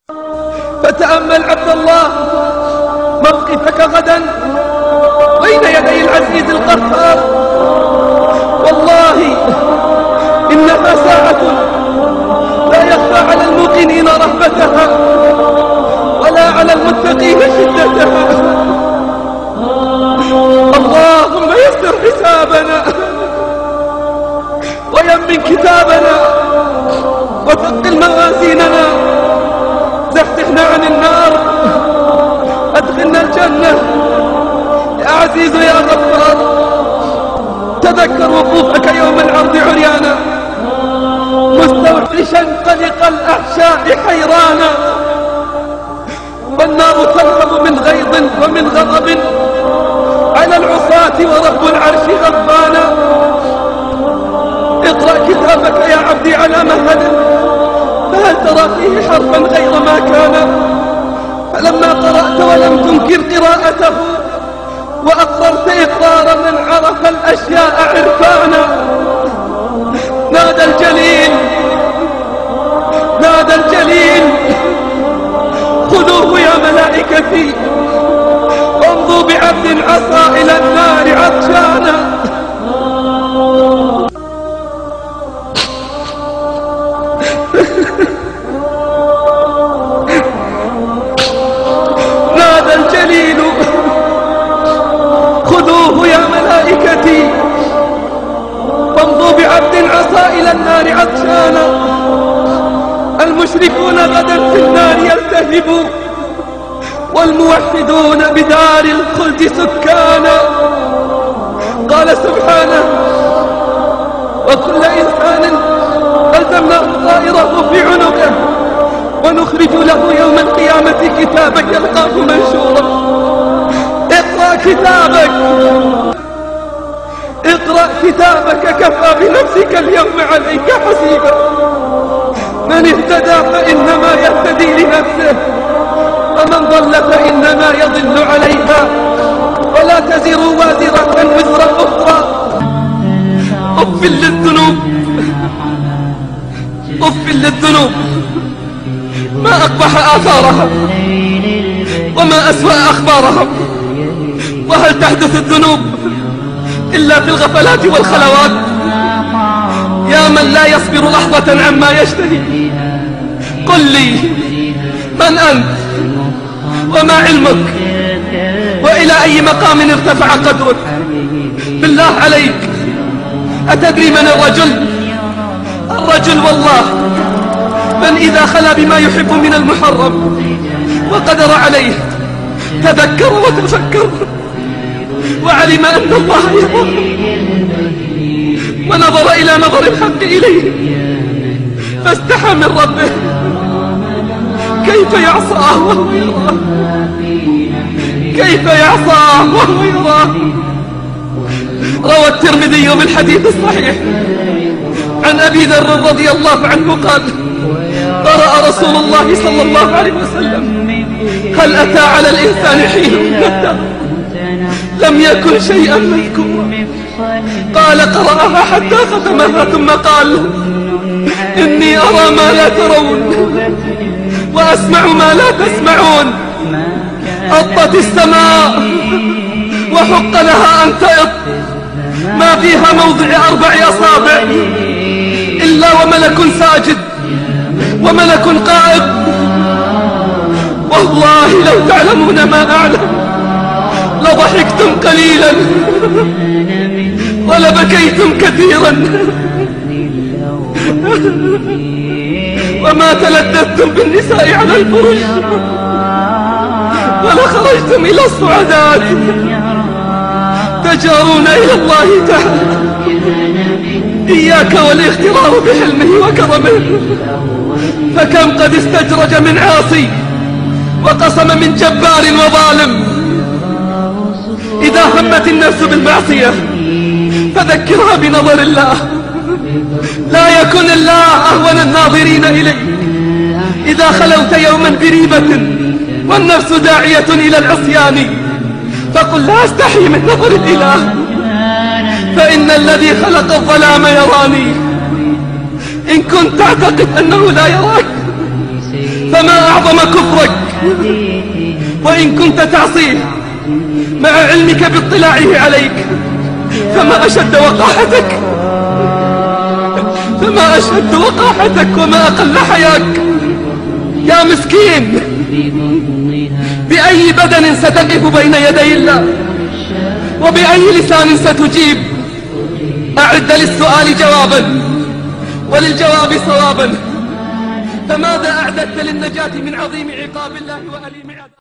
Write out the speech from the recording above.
فتأمل عبد الله موقفك غدا بين يدي العزيز القهار. والله إنها ساعة لا يخفى على الموقنين رهبتها ولا على المتقين شدتها. اللهم يسر حسابنا ويمن كتابنا وثقل موازيننا، زحزحنا عن النار، أدخلنا الجنة يا عزيز يا غفار. تذكر وقوفك يوم العرض عريانا مستوحشا قلق الأحشاء حيرانا، والنار تلهب من غيظ ومن غضب على العصاة ورب العرش غضبانا. اقرأ كتابك يا عبدي على مهل، فهل ترى فيه حرفا غير ما كان؟ فلما قرأت ولم تنكر قراءته وأقررت إقرار من عرف الأشياء عرفانا، نادى الجليل نادى الجليل خذوه يا ملائكتي وامضوا بعبد عصى إلى النار عطشانا. نادى الجليل خذوه يا ملائكتي وامضوا بعبد عصى إلى النار عطشانا. المشركون غدا في النار يلتهبوا والموحدون بدار الخلد سكانا. قال سبحانه وكل إنسان ألزمناه طائره في عنقه ونخرج له يوم القيامة كتابا يلقاه منشورا. اقرأ كتابك اقرأ كتابك، كفى بنفسك اليوم عليك حسيبا. من اهتدى فإنما يهتدي لنفسه ومن ضل فإنما يضل عليها ولا تزر وازرة وزر أخرى. أف للذنوب أف للذنوب، ما أقبح آثارها وما أسوأ أخبارها. وهل تحدث الذنوب إلا في الغفلات والخلوات؟ يا من لا يصبر لحظة عما يشتهي، قل لي من أنت وما علمك وإلى أي مقام ارتفع قدرك؟ بالله عليك أتدري من الرجل؟ الرجل والله من إذا خلا بما يحب من المحرم وقدر عليه تذكر وتفكر وعلم أن الله يراه ونظر إلى نظر الحق إليه فاستحى من ربه. كيف يعصاه وهو يراه؟ كيف يعصاه وهو يراه؟ روى الترمذي بالحديث الصحيح عن أبي ذر رضي الله عنه قال قرأ رسول الله صلى الله عليه وسلم هل أتى على الإنسان حين من الدهر لم يكن شيئا مذكورا. قال قرأها حتى ختمها ثم قال إني أرى ما لا ترون وأسمع ما لا تسمعون. أطت السماء وحق لها أن تئط، ما فيها موضع 4 أصابع إلا وملك ساجد وملك قائد. والله لو تعلمون ما أعلم لضحكتم قليلا ولبكيتم كثيرا وما تلذذتم بالنساء على الفرش ولخرجتم إلى الصعدات تجارون إلى الله تعالى. إياك والاغترار بحلمه وكرمه، فكم قد استجرج من عاصي وقسم من جبار وظالم. إذا همت النفس بالمعصية فذكرها بنظر الله، لا يكن الله أهون الناظرين إليك. إذا خلوت يوما بريبة والنفس داعية إلى العصيان فقل لا أستحي من نظر الإله، فإن الذي خلق الظلام يراني. إن كنت تعتقد أنه لا يراك فما أعظم كفرك، وإن كنت تعصيه مع علمك باطلاعه عليك، فما أشد وقاحتك، فما أشد وقاحتك وما أقل حياك. يا مسكين، بأي بدن ستقف بين يدي الله، وبأي لسان ستجيب؟ أعد للسؤال جوابا وللجواب صوابا. فماذا أعددت للنجاة من عظيم عقاب الله وأليم عذابه؟